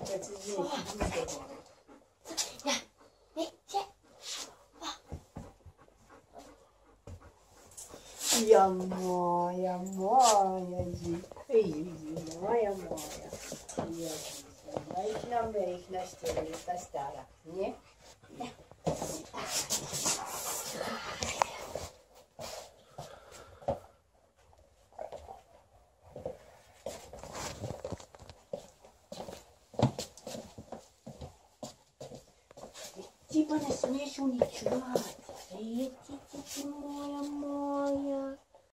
Het is niet. Ja, nee, ja. Ja, moja, moja, moja, moja. Weźna, ta stara, nie? Типа не смеешь уничтожать. Моя, моя.